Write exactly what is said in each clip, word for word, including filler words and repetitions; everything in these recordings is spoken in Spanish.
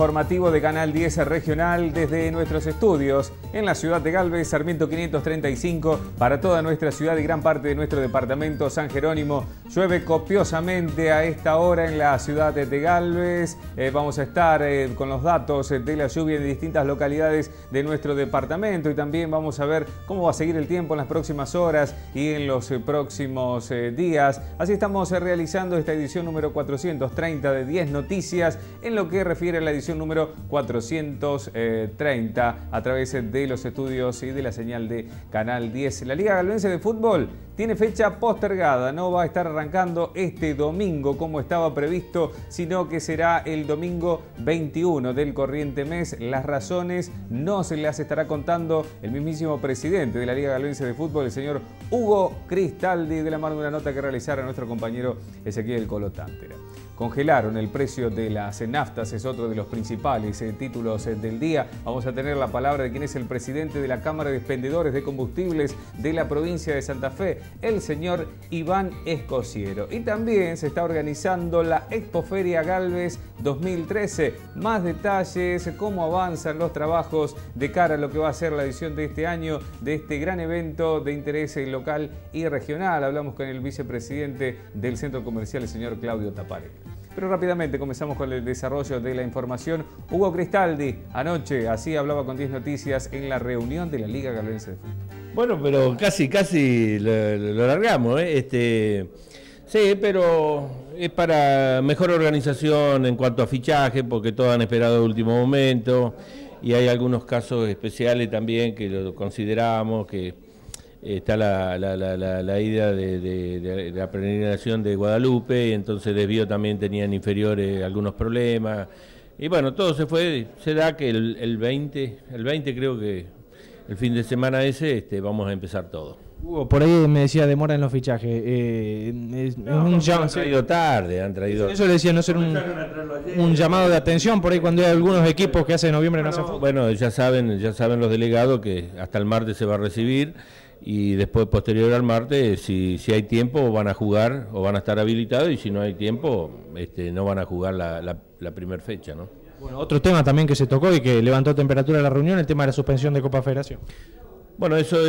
informativo de Canal diez Regional desde nuestros estudios en la ciudad de Galvez, Sarmiento quinientos treinta y cinco, para toda nuestra ciudad y gran parte de nuestro departamento San Jerónimo. Llueve copiosamente a esta hora en la ciudad de Galvez. Eh, vamos a estar eh, con los datos de la lluvia en distintas localidades de nuestro departamento y también vamos a ver cómo va a seguir el tiempo en las próximas horas y en los eh, próximos eh, días. Así estamos eh, realizando esta edición número cuatrocientos treinta de diez Noticias en lo que refiere a la edición número cuatrocientos treinta a través de los estudios y de la señal de Canal diez. La Liga Galvense de Fútbol tiene fecha postergada, no va a estar arrancando este domingo como estaba previsto, sino que será el domingo veintiuno del corriente mes. Las razones no se las estará contando el mismísimo presidente de la Liga Galvense de Fútbol, el señor Hugo Cristaldi, de la mano de una nota que realizara nuestro compañero Ezequiel Colotántera. Congelaron el precio de las naftas, es otro de los principales eh, títulos eh, del día. Vamos a tener la palabra de quien es el presidente de la Cámara de Expendedores de Combustibles de la provincia de Santa Fe, el señor Iván Escociero. Y también se está organizando la Expoferia Galvez dos mil trece. Más detalles, cómo avanzan los trabajos de cara a lo que va a ser la edición de este año de este gran evento de interés local y regional. Hablamos con el vicepresidente del Centro Comercial, el señor Claudio Taparelli. Pero rápidamente comenzamos con el desarrollo de la información. Hugo Cristaldi, anoche, así hablaba con diez Noticias en la reunión de la Liga Galvense de Fútbol. Bueno, pero casi, casi lo, lo largamos, ¿eh? Este, sí, pero es para mejor organización en cuanto a fichaje, porque todos han esperado el último momento y hay algunos casos especiales también que lo consideramos, que está la, la, la, la, la ida de, de, de la peregrinación de Guadalupe, y entonces desvío también tenían inferiores algunos problemas, y bueno, todo se fue, se da que el, el veinte, el veinte creo que el fin de semana ese este, vamos a empezar todo. Hugo, por ahí me decía demora en los fichajes, eh, es, no, es un llamado, han traído tarde, han traído... Eso le decía, no ser un, un llamado de atención por ahí cuando hay algunos equipos que hace noviembre no hacen fútbol. Bueno, ya saben, ya saben los delegados que hasta el martes se va a recibir, y después, posterior al martes, si, si hay tiempo van a jugar o van a estar habilitados, y si no hay tiempo este, no van a jugar la, la, la primera fecha, ¿no? Bueno, otro tema también que se tocó y que levantó temperatura en la reunión, el tema de la suspensión de Copa Federación. Bueno, eso,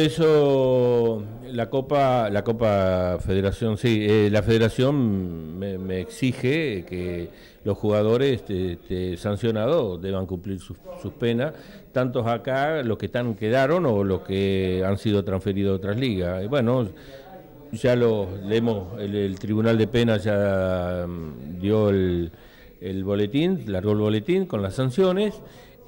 eso, la Copa, la Copa Federación, sí, eh, la Federación me, me exige que los jugadores este, este, sancionados deban cumplir sus, sus penas, tantos acá, los que están quedaron o los que han sido transferidos a otras ligas. Y bueno, ya lo leemos, el, el Tribunal de Penas ya um, dio el, el boletín, largó el boletín con las sanciones.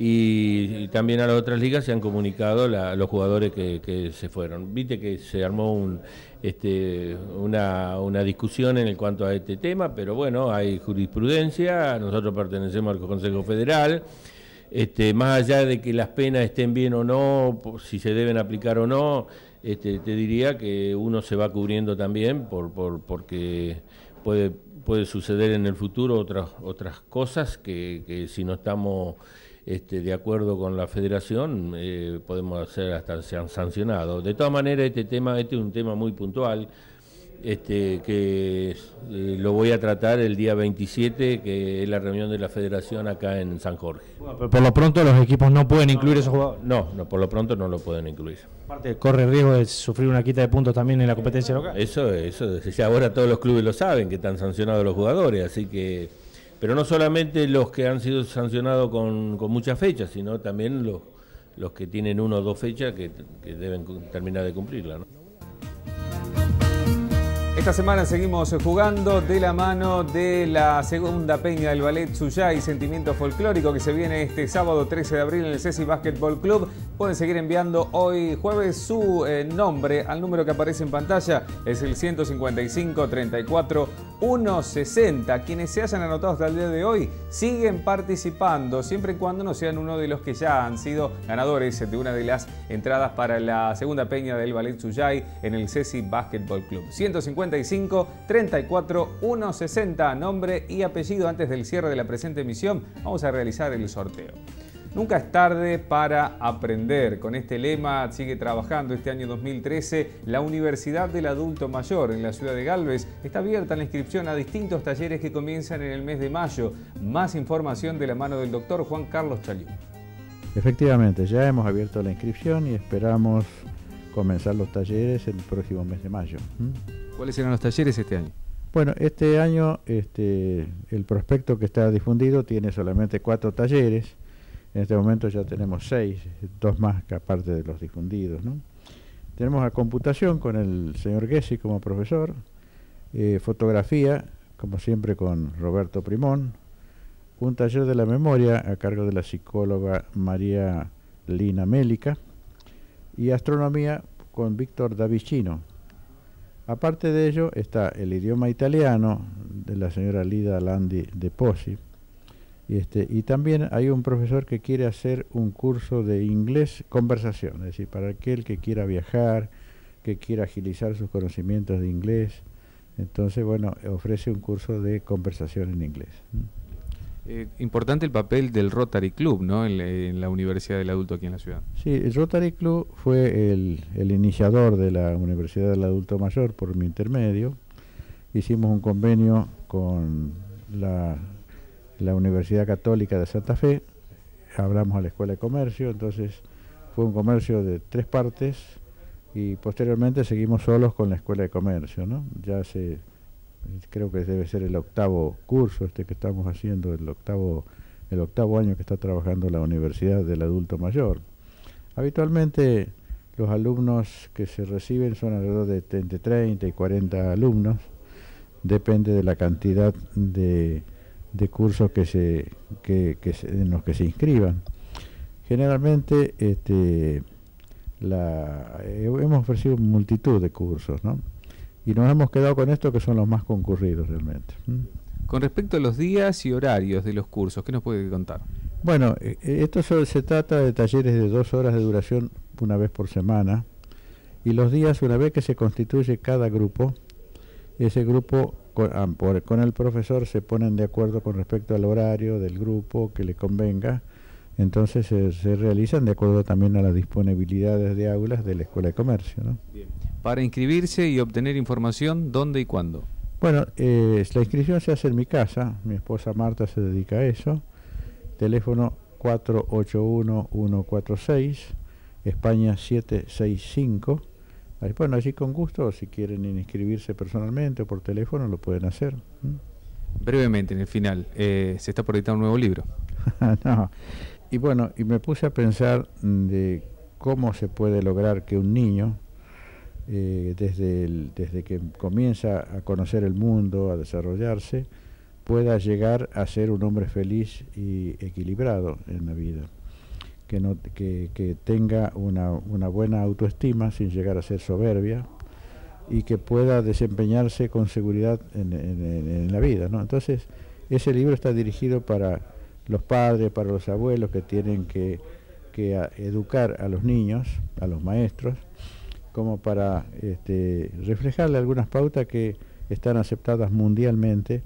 Y, y también a las otras ligas se han comunicado la, los jugadores que, que se fueron. Viste que se armó un, este, una, una discusión en cuanto a este tema, pero bueno, hay jurisprudencia, nosotros pertenecemos al Consejo Federal, este, más allá de que las penas estén bien o no, si se deben aplicar o no, este, te diría que uno se va cubriendo también por, por, porque puede, puede suceder en el futuro otras, otras cosas que, que si no estamos... Este, de acuerdo con la federación, eh, podemos hacer hasta se han sancionado. De todas maneras, este tema este es un tema muy puntual, este, que eh, lo voy a tratar el día veintisiete, que es la reunión de la federación acá en San Jorge. Bueno, pero por lo pronto los equipos no pueden incluir esos jugadores. No, no, por lo pronto no lo pueden incluir. Aparte, corre el riesgo de sufrir una quita de puntos también en la competencia local. Eso, eso, ya ahora todos los clubes lo saben, que están sancionados los jugadores, así que... Pero no solamente los que han sido sancionados con, con muchas fechas, sino también los, los que tienen una o dos fechas que, que deben terminar de cumplirla, ¿no? Esta semana seguimos jugando de la mano de la segunda peña del Ballet Suyay, Sentimiento Folclórico, que se viene este sábado trece de abril en el Ceci Basketball Club. Pueden seguir enviando hoy jueves su eh, nombre al número que aparece en pantalla, es el ciento cincuenta y cinco, treinta y cuatro, ciento sesenta. Quienes se hayan anotado hasta el día de hoy siguen participando, siempre y cuando no sean uno de los que ya han sido ganadores de una de las entradas para la segunda peña del Ballet Suyay en el Ceci Basketball Club. ciento cincuenta y cinco, treinta y cuatro, ciento sesenta, nombre y apellido. Antes del cierre de la presente emisión, vamos a realizar el sorteo. Nunca es tarde para aprender. Con este lema sigue trabajando este año dos mil trece la Universidad del Adulto Mayor en la ciudad de Galvez. Está abierta la inscripción a distintos talleres que comienzan en el mes de mayo. Más información de la mano del doctor Juan Carlos Chaliú. Efectivamente, ya hemos abierto la inscripción y esperamos comenzar los talleres el próximo mes de mayo. ¿Mm? ¿Cuáles serán los talleres este año? Bueno, este año este, el prospecto que está difundido tiene solamente cuatro talleres. En este momento ya tenemos seis, dos más que aparte de los difundidos, ¿no? Tenemos a computación con el señor Gessi como profesor, eh, fotografía, como siempre con Roberto Primón, un taller de la memoria a cargo de la psicóloga María Lina Mélica y astronomía con Víctor Davicino. Aparte de ello está el idioma italiano de la señora Lida Landi de Posi. Y, este, y también hay un profesor que quiere hacer un curso de inglés conversación, es decir, para aquel que quiera viajar, que quiera agilizar sus conocimientos de inglés. Entonces, bueno, ofrece un curso de conversación en inglés. Eh, importante el papel del Rotary Club, ¿no? En, en la Universidad del Adulto aquí en la ciudad. Sí, el Rotary Club fue el, el iniciador de la Universidad del Adulto Mayor por mi intermedio. Hicimos un convenio con la, la Universidad Católica de Santa Fe, hablamos a la Escuela de Comercio, entonces fue un comercio de tres partes y posteriormente seguimos solos con la Escuela de Comercio, ¿no? Ya se... creo que debe ser el octavo curso este que estamos haciendo, el octavo, el octavo año que está trabajando la Universidad del Adulto Mayor. Habitualmente los alumnos que se reciben son alrededor de entre treinta y cuarenta alumnos, depende de la cantidad de, de cursos que se, que, que se, en los que se inscriban. Generalmente este, la, hemos ofrecido multitud de cursos, ¿no? Y nos hemos quedado con esto que son los más concurridos realmente. ¿Mm? Con respecto a los días y horarios de los cursos, ¿qué nos puede contar? Bueno, eh, esto solo se trata de talleres de dos horas de duración una vez por semana. Y los días, una vez que se constituye cada grupo, ese grupo con, ah, por, con el profesor se ponen de acuerdo con respecto al horario del grupo que le convenga. Entonces se, se realizan de acuerdo también a las disponibilidades de aulas de la Escuela de Comercio, ¿no? Bien. Para inscribirse y obtener información, ¿dónde y cuándo? Bueno, eh, la inscripción se hace en mi casa, mi esposa Marta se dedica a eso, teléfono cuatro ocho uno, uno cuatro seis, España siete seis cinco. Bueno, allí con gusto, si quieren inscribirse personalmente o por teléfono, lo pueden hacer. ¿Mm? Brevemente, en el final, eh, se está por editar un nuevo libro. No. Y bueno, y me puse a pensar de cómo se puede lograr que un niño, eh, desde, el, desde que comienza a conocer el mundo, a desarrollarse, pueda llegar a ser un hombre feliz y equilibrado en la vida. Que, no, que, que tenga una, una buena autoestima sin llegar a ser soberbia y que pueda desempeñarse con seguridad en, en, en la vida, ¿no? Entonces, ese libro está dirigido para los padres, para los abuelos que tienen que, que a, educar a los niños, a los maestros, como para este, reflejarle algunas pautas que están aceptadas mundialmente.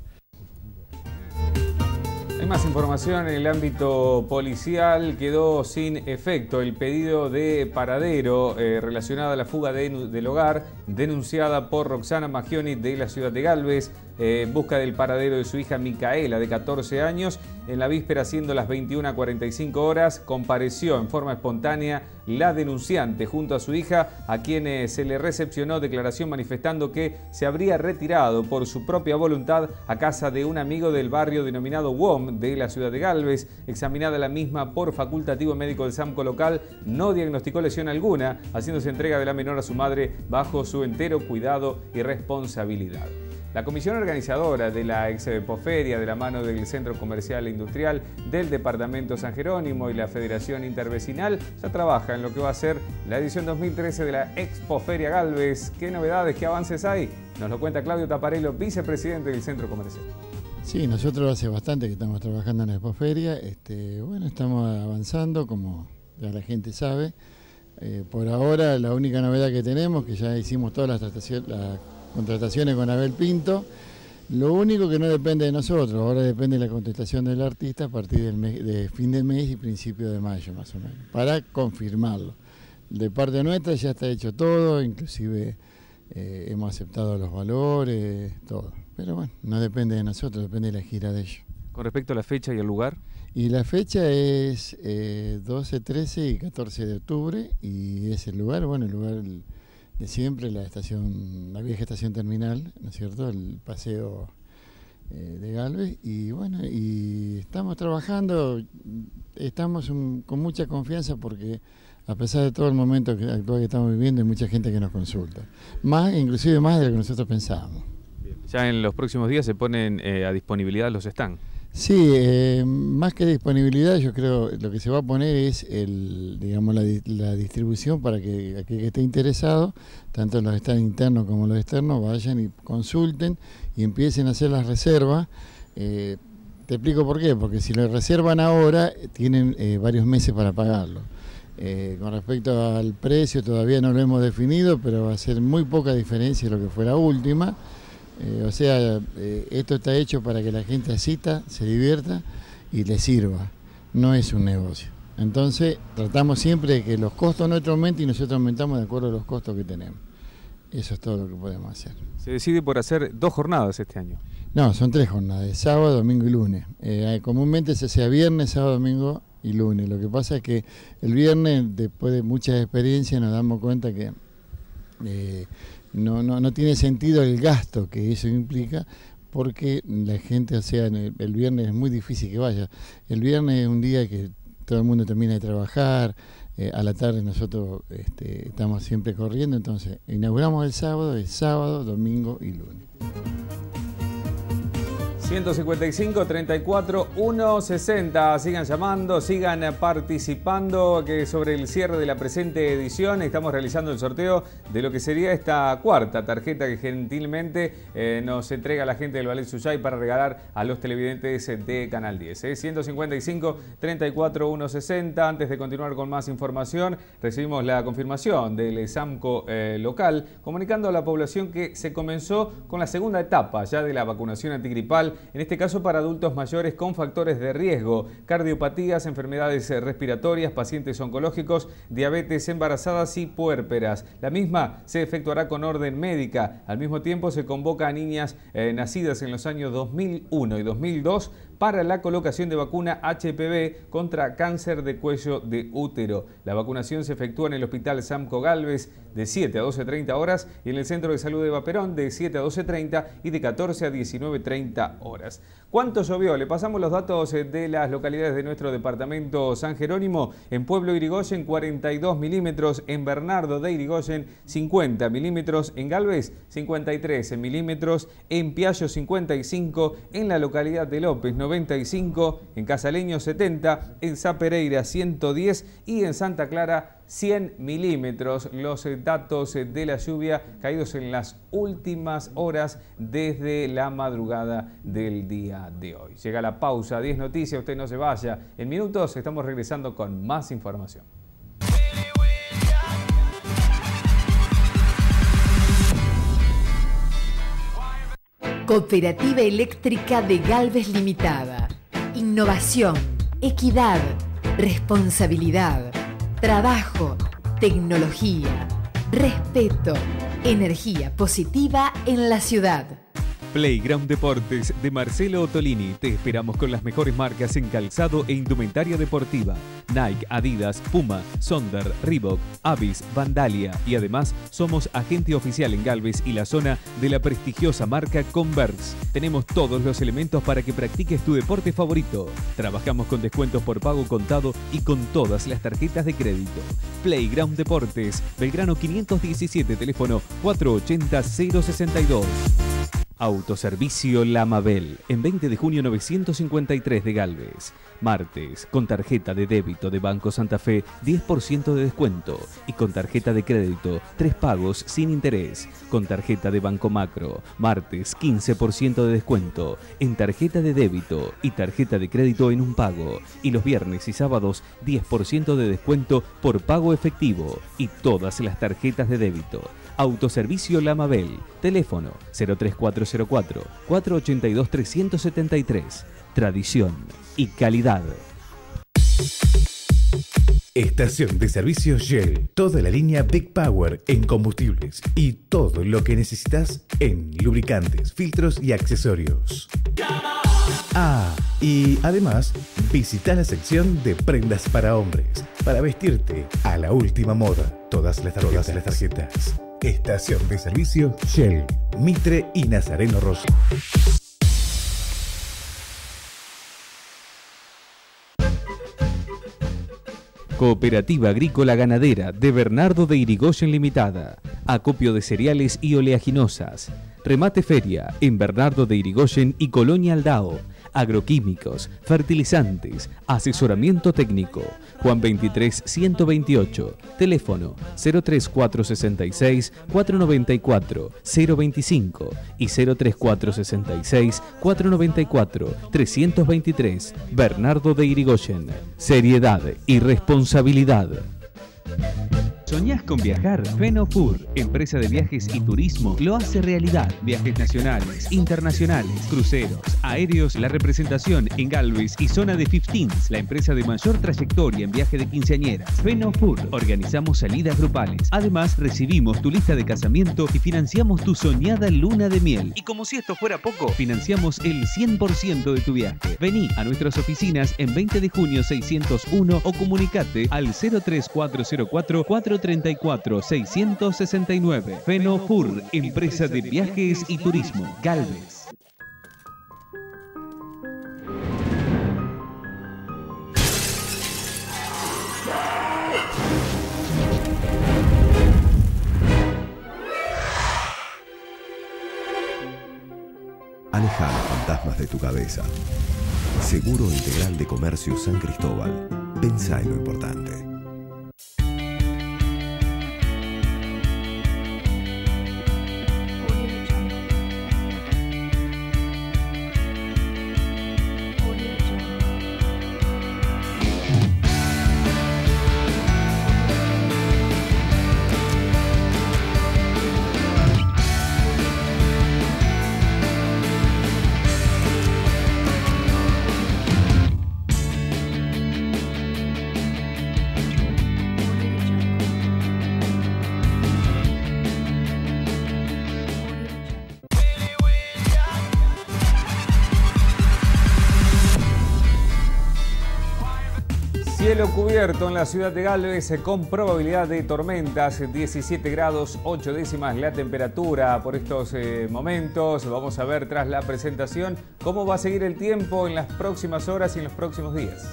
Hay más información en el ámbito policial. Quedó sin efecto el pedido de paradero eh, relacionado a la fuga de, del hogar denunciada por Roxana Maggioni de la ciudad de Galvez. Eh, en busca del paradero de su hija Micaela, de catorce años. En la víspera, siendo las veintiuna cuarenta y cinco horas, compareció en forma espontánea la denunciante junto a su hija, a quien se le recepcionó declaración manifestando que se habría retirado por su propia voluntad a casa de un amigo del barrio denominado W O M de la ciudad de Galvez. Examinada la misma por facultativo médico del SAMCO local, no diagnosticó lesión alguna, haciéndose entrega de la menor a su madre bajo su entero cuidado y responsabilidad. La comisión organizadora de la Expoferia, de la mano del Centro Comercial e Industrial del Departamento San Jerónimo y la Federación Intervecinal, ya trabaja en lo que va a ser la edición dos mil trece de la Expoferia Galvez. ¿Qué novedades, qué avances hay? Nos lo cuenta Claudio Taparello, vicepresidente del Centro Comercial. Sí, nosotros hace bastante que estamos trabajando en la Expoferia. Este, bueno, estamos avanzando, como ya la gente sabe. Eh, por ahora, la única novedad que tenemos, que ya hicimos todas las trataciones, las contrataciones con Abel Pinto, Lo único que no depende de nosotros, ahora depende de la contestación del artista a partir del mes, de fin de mes y principio de mayo más o menos, para confirmarlo. De parte nuestra ya está hecho todo, inclusive eh, hemos aceptado los valores, todo. Pero bueno, no depende de nosotros, depende de la gira de ellos. Con respecto a la fecha y el lugar. Y la fecha es eh, doce, trece y catorce de octubre y es el lugar, bueno, el lugar de siempre, la estación, la vieja estación terminal, ¿no es cierto? El paseo eh, de Galvez y bueno, y estamos trabajando, estamos un, con mucha confianza porque a pesar de todo el momento que, actual que estamos viviendo hay mucha gente que nos consulta, más, inclusive más de lo que nosotros pensábamos. Ya en los próximos días se ponen eh, a disponibilidad los stands. Sí, eh, más que disponibilidad, yo creo lo que se va a poner es el, digamos, la, la distribución para que aquel que esté interesado, tanto los stands internos como los externos, vayan y consulten y empiecen a hacer las reservas. Eh, te explico por qué, porque si lo reservan ahora, tienen eh, varios meses para pagarlo. Eh, con respecto al precio, todavía no lo hemos definido, pero va a ser muy poca diferencia de lo que fue la última. Eh, o sea, eh, esto está hecho para que la gente asista, se divierta y le sirva, no es un negocio. Entonces tratamos siempre de que los costos nuestros aumenten y nosotros aumentamos de acuerdo a los costos que tenemos. Eso es todo lo que podemos hacer. Se decide por hacer dos jornadas este año. No, son tres jornadas, sábado, domingo y lunes. Eh, comúnmente se hacía viernes, sábado, domingo y lunes. Lo que pasa es que el viernes, después de muchas experiencias, nos damos cuenta que eh, No, no, no tiene sentido el gasto que eso implica porque la gente, o sea, el, el viernes es muy difícil que vaya. El viernes es un día que todo el mundo termina de trabajar, eh, a la tarde nosotros este, estamos siempre corriendo, entonces inauguramos el sábado, es sábado, domingo y lunes. ciento cincuenta y cinco, treinta y cuatro, ciento sesenta. Sigan llamando, sigan participando, que sobre el cierre de la presente edición estamos realizando el sorteo de lo que sería esta cuarta tarjeta que gentilmente eh, nos entrega la gente del Ballet Suyay para regalar a los televidentes de Canal diez. ¿eh? ciento cincuenta y cinco, treinta y cuatro, ciento sesenta. Antes de continuar con más información, recibimos la confirmación del SAMCO eh, local, comunicando a la población que se comenzó con la segunda etapa ya de la vacunación antigripal, en este caso para adultos mayores con factores de riesgo, cardiopatías, enfermedades respiratorias, pacientes oncológicos, diabetes, embarazadas y puérperas. La misma se efectuará con orden médica. Al mismo tiempo se convoca a niñas eh, nacidas en los años dos mil uno y dos mil dos para la colocación de vacuna H P V contra cáncer de cuello de útero. La vacunación se efectúa en el Hospital SAMCO Galvez de siete a doce treinta horas y en el Centro de Salud de Eva Perón de siete a doce treinta y de catorce a diecinueve treinta horas. ¿Cuánto llovió? Le pasamos los datos de las localidades de nuestro departamento San Jerónimo. En Pueblo Irigoyen cuarenta y dos milímetros, en Bernardo de Irigoyen cincuenta milímetros, en Galvez cincuenta y tres milímetros, en Piallo cincuenta y cinco, en la localidad de López noventa y cinco, en Casaleño setenta, en Sá Pereira ciento diez y en Santa Clara cien milímetros. Los datos de la lluvia caídos en las últimas horas desde la madrugada del día de hoy. Llega la pausa, diez noticias, usted no se vaya. En minutos estamos regresando con más información. Cooperativa Eléctrica de Galvez Limitada. Innovación, equidad, responsabilidad, trabajo, tecnología, respeto, energía positiva en la ciudad. Playground Deportes de Marcelo Ottolini. Te esperamos con las mejores marcas en calzado e indumentaria deportiva. Nike, Adidas, Puma, Sonder, Reebok, Avis, Vandalia y además somos agente oficial en Galvez y la zona de la prestigiosa marca Converse. Tenemos todos los elementos para que practiques tu deporte favorito. Trabajamos con descuentos por pago contado y con todas las tarjetas de crédito. Playground Deportes, Belgrano quinientos diecisiete, teléfono cuatro ochenta, cero sesenta y dos. Autoservicio La Mabel, en veinte de junio novecientos cincuenta y tres de Galvez. Martes, con tarjeta de débito de Banco Santa Fe, diez por ciento de descuento. Y con tarjeta de crédito, tres pagos sin interés. Con tarjeta de Banco Macro, martes, quince por ciento de descuento. En tarjeta de débito y tarjeta de crédito en un pago. Y los viernes y sábados, diez por ciento de descuento por pago efectivo. Y todas las tarjetas de débito. Autoservicio Lamabel. Teléfono cero tres cuatro cero cuatro, cuatro ocho dos, tres siete tres. Tradición y calidad. Estación de servicio Shell. Toda la línea Big Power en combustibles y todo lo que necesitas en lubricantes, filtros y accesorios. Ah, y además visita la sección de prendas para hombres para vestirte a la última moda. Todas las tarjetas. Todas las tarjetas. Estación de servicio Shell, Mitre y Nazareno Rosso. Cooperativa Agrícola Ganadera de Bernardo de Irigoyen Limitada. Acopio de cereales y oleaginosas. Remate feria en Bernardo de Irigoyen y Colonia Aldao. Agroquímicos, fertilizantes, asesoramiento técnico. Juan veintitrés, ciento veintiocho. Teléfono cero tres cuatro seis seis, cuatro nueve cuatro, cero veinticinco y cero tres cuatro seis seis, cuatro nueve cuatro, tres dos tres. Bernardo de Irigoyen. Seriedad y responsabilidad. ¿Soñás con viajar? Fenofur, empresa de viajes y turismo, lo hace realidad. Viajes nacionales, internacionales, cruceros, aéreos, la representación en Galvez y zona de Fifteens, la empresa de mayor trayectoria en viaje de quinceañeras. Fenofur, organizamos salidas grupales. Además, recibimos tu lista de casamiento y financiamos tu soñada luna de miel. Y como si esto fuera poco, financiamos el cien por ciento de tu viaje. Vení a nuestras oficinas en veinte de junio seiscientos uno o comunicate al cero tres cuatro cero cuatro, cuatro treinta y cuatro, seiscientos sesenta y nueve. Fenofur, empresa de viajes y turismo. Galvez. Aleja los fantasmas de tu cabeza. Seguro Integral de Comercio San Cristóbal. Pensá en lo importante. Cielo cubierto en la ciudad de Galvez con probabilidad de tormentas, diecisiete grados ocho décimas la temperatura por estos eh, momentos. Vamos a ver tras la presentación cómo va a seguir el tiempo en las próximas horas y en los próximos días.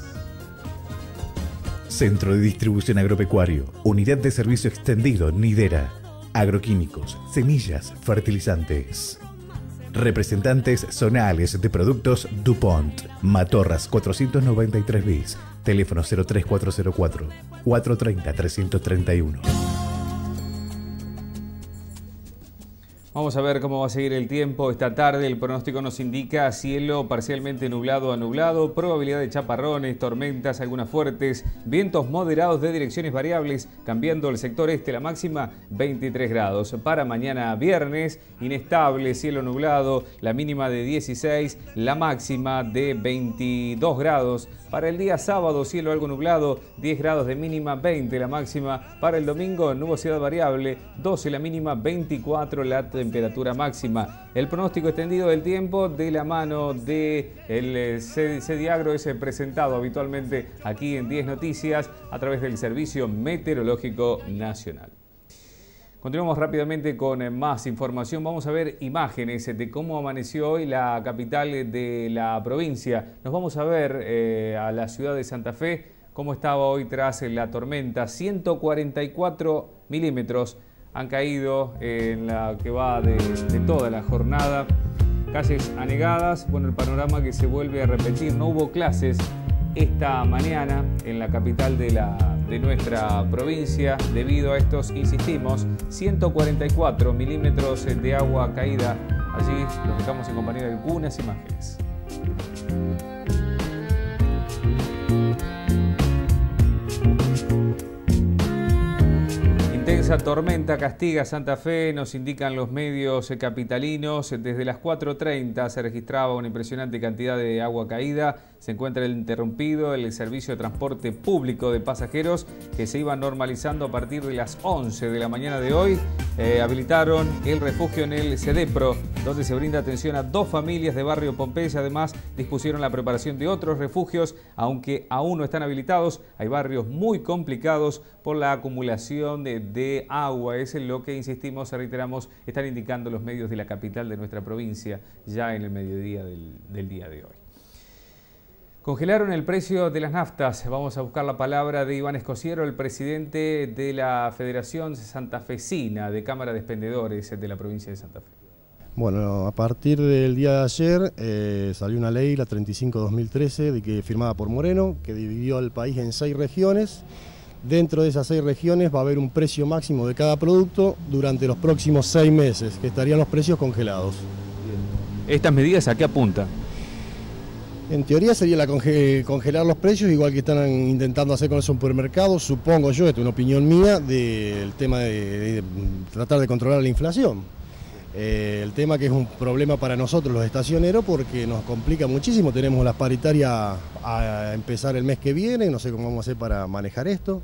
Centro de Distribución Agropecuario, Unidad de Servicio Extendido Nidera, Agroquímicos, Semillas, Fertilizantes. Representantes zonales de productos DuPont, Matorras cuatrocientos noventa y tres bis, teléfono cero tres cuatro cero cuatro, cuatro tres cero, tres tres uno. Vamos a ver cómo va a seguir el tiempo esta tarde. El pronóstico nos indica cielo parcialmente nublado a nublado, probabilidad de chaparrones, tormentas, algunas fuertes, vientos moderados de direcciones variables, cambiando el sector este, la máxima veintitrés grados. Para mañana viernes, inestable, cielo nublado, la mínima de dieciséis, la máxima de veintidós grados. Para el día sábado, cielo algo nublado, diez grados de mínima, veinte la máxima. Para el domingo, nubosidad variable, doce la mínima, veinticuatro la temperatura máxima. El pronóstico extendido del tiempo de la mano de el Sediagro es presentado habitualmente aquí en diez Noticias a través del Servicio Meteorológico Nacional. Continuamos rápidamente con más información. Vamos a ver imágenes de cómo amaneció hoy la capital de la provincia. Nos vamos a ver eh, a la ciudad de Santa Fe, cómo estaba hoy tras la tormenta. ciento cuarenta y cuatro milímetros han caído en la que va de, de toda la jornada. Calles anegadas, bueno, el panorama que se vuelve a repetir. No hubo clases esta mañana en la capital de, la, de nuestra provincia debido a estos, insistimos, ciento cuarenta y cuatro milímetros de agua caída. Allí los dejamos en compañía de algunas imágenes. Intensa tormenta castiga Santa Fe, nos indican los medios capitalinos. Desde las cuatro treinta se registraba una impresionante cantidad de agua caída. Se encuentra interrumpido el servicio de transporte público de pasajeros que se iba normalizando a partir de las once de la mañana de hoy. Eh, habilitaron el refugio en el CEDEPRO, donde se brinda atención a dos familias de barrio Pompeya. Además, dispusieron la preparación de otros refugios, aunque aún no están habilitados. Hay barrios muy complicados por la acumulación de, de agua. Es en lo que insistimos, reiteramos, están indicando los medios de la capital de nuestra provincia ya en el mediodía del, del día de hoy. Congelaron el precio de las naftas. Vamos a buscar la palabra de Iván Escociero, el presidente de la Federación Santafesina de Cámara de Expendedores de la provincia de Santa Fe. Bueno, a partir del día de ayer eh, salió una ley, la treinta y cinco barra dos mil trece, de que, firmada por Moreno, que dividió al país en seis regiones. Dentro de esas seis regiones va a haber un precio máximo de cada producto durante los próximos seis meses, que estarían los precios congelados. ¿Estas medidas a qué apuntan? En teoría sería la conge congelar los precios, igual que están intentando hacer con los supermercados, supongo yo, esto es una opinión mía, del tema de, de tratar de controlar la inflación. Eh, el tema que es un problema para nosotros los estacioneros porque nos complica muchísimo, tenemos las paritarias a empezar el mes que viene, no sé cómo vamos a hacer para manejar esto.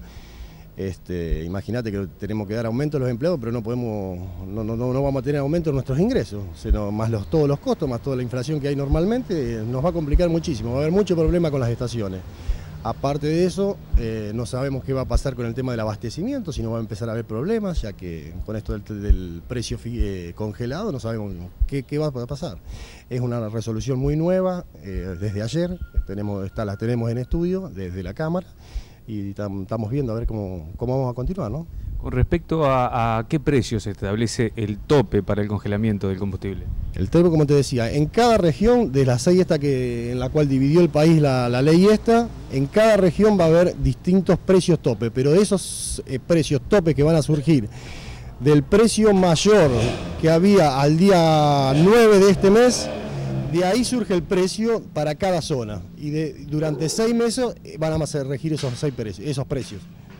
Este, imagínate que tenemos que dar aumento a los empleados, pero no podemos, no, no, no vamos a tener aumento en nuestros ingresos, sino más los, todos los costos, más toda la inflación que hay normalmente, nos va a complicar muchísimo, va a haber mucho problema con las estaciones. Aparte de eso, eh, no sabemos qué va a pasar con el tema del abastecimiento, si no va a empezar a haber problemas, ya que con esto del, del precio eh, congelado no sabemos qué, qué va a pasar. Es una resolución muy nueva, eh, desde ayer, tenemos, está, la tenemos en estudio desde la Cámara, y estamos viendo a ver cómo, cómo vamos a continuar, ¿no? Con respecto a, a qué precio se establece el tope para el congelamiento del combustible. El tope, como te decía, en cada región, de las seis esta que, en la cual dividió el país la, la ley esta, en cada región va a haber distintos precios tope, pero esos eh, precios tope que van a surgir del precio mayor que había al día nueve de este mes, de ahí surge el precio para cada zona y de, durante seis meses van a regir esos, seis precios, esos precios.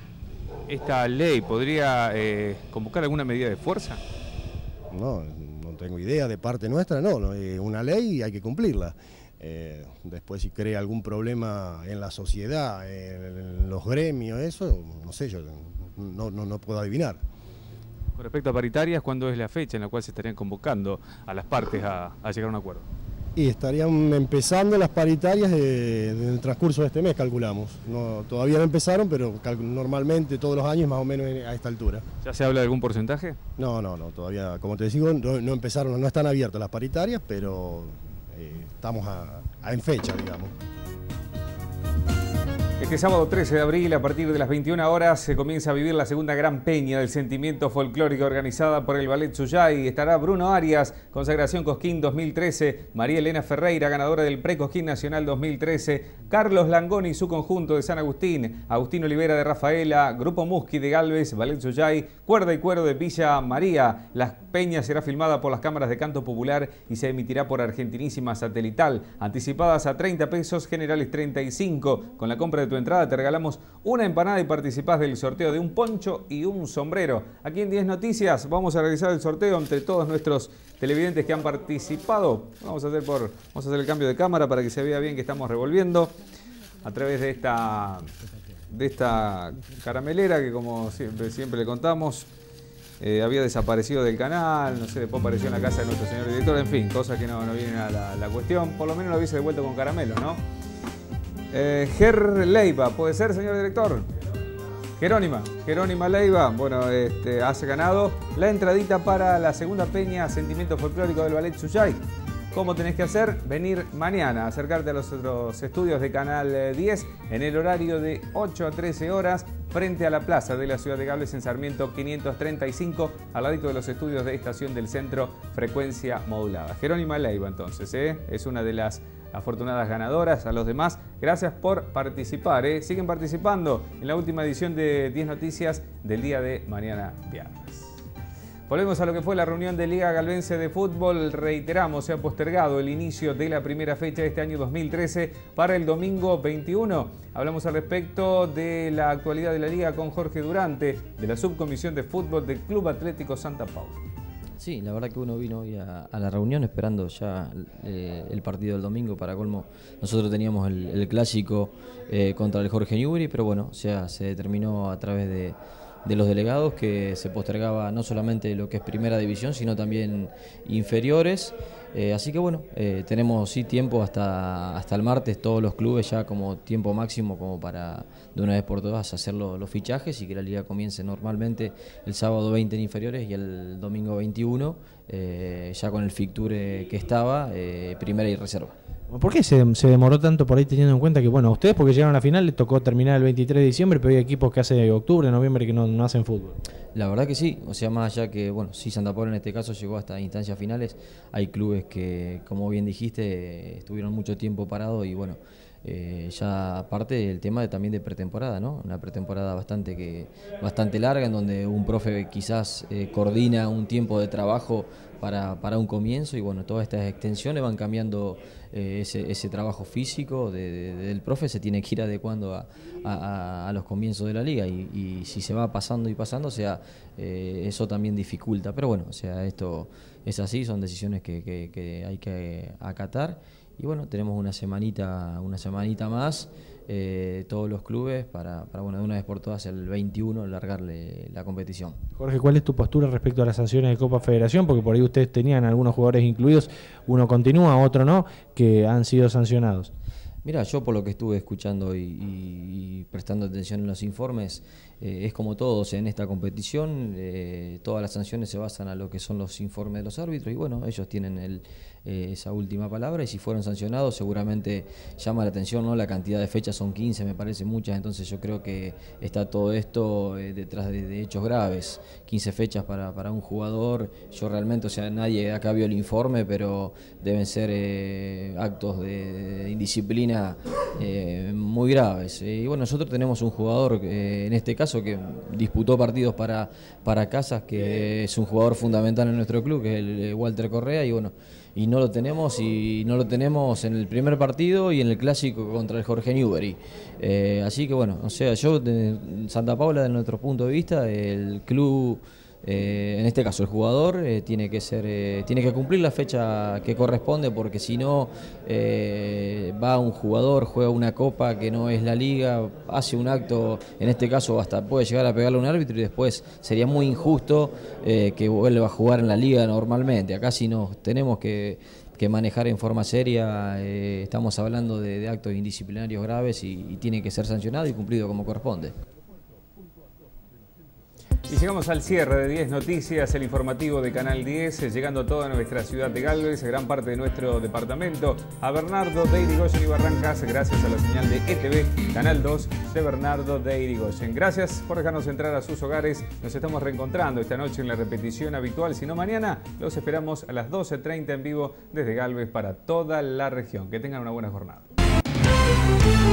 ¿Esta ley podría eh, convocar alguna medida de fuerza? No, no tengo idea de parte nuestra, no, no es una ley y hay que cumplirla. Eh, después si crea algún problema en la sociedad, en los gremios, eso, no sé, yo no, no, no puedo adivinar. Con respecto a paritarias, ¿cuándo es la fecha en la cual se estarían convocando a las partes a, a llegar a un acuerdo? Y estarían empezando las paritarias de, de, en el transcurso de este mes, calculamos. No, todavía no empezaron, pero normalmente todos los años más o menos a esta altura. ¿Ya se habla de algún porcentaje? No, no, no, todavía, como te digo, no, no empezaron, no están abiertas las paritarias, pero eh, estamos a, a en fecha, digamos. Este sábado trece de abril, a partir de las veintiuna horas, se comienza a vivir la segunda gran peña del sentimiento folclórico organizada por el Ballet Suyay. Estará Bruno Arias, Consagración Cosquín dos mil trece, María Elena Ferreira, ganadora del Pre-Cosquín Nacional dos mil trece, Carlos Langoni y su conjunto de San Agustín, Agustín Olivera de Rafaela, Grupo Musqui de Galvez, Ballet Suyay, Cuerda y Cuero de Villa María. La peña será filmada por las cámaras de canto popular y se emitirá por Argentinísima Satelital. Anticipadas a treinta pesos, generales treinta y cinco. Con la compra de tu entrada te regalamos una empanada y participás del sorteo de un poncho y un sombrero. Aquí en diez Noticias vamos a realizar el sorteo entre todos nuestros televidentes que han participado. Vamos a hacer, por, vamos a hacer el cambio de cámara para que se vea bien que estamos revolviendo a través de esta, de esta caramelera que, como siempre, siempre le contamos, eh, había desaparecido del canal, no sé, después apareció en la casa de nuestro señor director, en fin, cosas que no, no vienen a la, la cuestión. Por lo menos lo hubiese devuelto con caramelo, ¿no? Eh, Ger Leiva, ¿puede ser, señor director? Jerónima, Jerónima Leiva, bueno, este, has ganado la entradita para la segunda peña Sentimiento Folclórico del Ballet Suyay. ¿Cómo tenés que hacer? Venir mañana, acercarte a los otros estudios de Canal diez en el horario de ocho a trece horas frente a la plaza de la ciudad de Galvez en Sarmiento quinientos treinta y cinco, al ladito de los estudios de Estación del Centro, frecuencia modulada. Jerónima Leiva, entonces, ¿eh? Es una de las afortunadas ganadoras. A los demás Gracias por participar, ¿eh? Siguen participando en la última edición de diez Noticias del día de mañana viernes. Volvemos a lo que fue la reunión de Liga Galvense de Fútbol. Reiteramos, se ha postergado el inicio de la primera fecha de este año dos mil trece para el domingo veintiuno. Hablamos al respecto de la actualidad de la Liga con Jorge Durante, de la Subcomisión de Fútbol del Club Atlético Santa Paula. Sí, la verdad que uno vino hoy a, a la reunión esperando ya eh, el partido del domingo. Para colmo, nosotros teníamos el, el clásico eh, contra el Jorge Newbery, pero bueno, o sea, se determinó a través de... de los delegados que se postergaba no solamente lo que es primera división, sino también inferiores. Eh, así que bueno, eh, tenemos sí tiempo hasta, hasta el martes, todos los clubes ya como tiempo máximo como para de una vez por todas hacer lo, los fichajes y que la liga comience normalmente el sábado veinte en inferiores y el domingo veintiuno, eh, ya con el fixture que estaba, eh, primera y reserva. ¿Por qué se, se demoró tanto por ahí, teniendo en cuenta que, bueno, a ustedes porque llegaron a la final les tocó terminar el veintitrés de diciembre, pero hay equipos que hace octubre, noviembre que no, no hacen fútbol? La verdad que sí, o sea, más allá que, bueno, sí, Santa Paula en este caso llegó hasta instancias finales, hay clubes que, como bien dijiste, estuvieron mucho tiempo parados y, bueno, eh, ya aparte el tema de, también de pretemporada, ¿no? Una pretemporada bastante, que, bastante larga en donde un profe quizás eh, coordina un tiempo de trabajo para, para un comienzo y, bueno, todas estas extensiones van cambiando eh, ese, ese trabajo físico de, de, del profe, se tiene que ir adecuando a, a, a los comienzos de la liga y, y si se va pasando y pasando, o sea, eh, eso también dificulta, pero bueno, o sea, esto es así, son decisiones que, que, que hay que acatar y bueno, tenemos una semanita, una semanita más, eh, todos los clubes para, para, bueno, de una vez por todas el veintiuno largarle la competición. Jorge, ¿cuál es tu postura respecto a las sanciones de Copa Federación? Porque por ahí ustedes tenían algunos jugadores incluidos, uno continúa, otro no, que han sido sancionados. Mira, yo por lo que estuve escuchando y, y, y prestando atención en los informes, eh, es como todos en esta competición, eh, todas las sanciones se basan a lo que son los informes de los árbitros y bueno, ellos tienen el, eh, esa última palabra y si fueron sancionados seguramente llama la atención, ¿no? La cantidad de fechas son quince, me parece muchas, entonces yo creo que está todo esto eh, detrás de, de hechos graves, quince fechas para, para un jugador, yo realmente, o sea, nadie acá vio el informe, pero deben ser eh, actos de, de indisciplina eh, muy graves. Eh, y bueno, nosotros tenemos un jugador, eh, en este caso, que disputó partidos para, para Casas, que es un jugador fundamental en nuestro club, que es el eh, Walter Correa, y bueno, y no lo tenemos, y no lo tenemos en el primer partido y en el clásico contra el Jorge Newbery. Eh, así que bueno, o sea, yo, de Santa Paula, de nuestro punto de vista, el club... Eh, en este caso el jugador eh, tiene que ser eh, tiene que cumplir la fecha que corresponde, porque si no eh, va un jugador, juega una copa que no es la liga, hace un acto, en este caso hasta puede llegar a pegarle a un árbitro y después sería muy injusto eh, que vuelva a jugar en la liga normalmente. Acá si nos tenemos que que manejar en forma seria, eh, estamos hablando de, de actos indisciplinarios graves y, y tiene que ser sancionado y cumplido como corresponde. Y llegamos al cierre de diez Noticias, el informativo de Canal diez, llegando a toda nuestra ciudad de Galvez, gran parte de nuestro departamento, a Bernardo de Irigoyen y Barrancas, gracias a la señal de E T V, Canal dos de Bernardo de Irigoyen. Gracias por dejarnos entrar a sus hogares, nos estamos reencontrando esta noche en la repetición habitual, si no mañana los esperamos a las doce treinta en vivo desde Galvez para toda la región. Que tengan una buena jornada.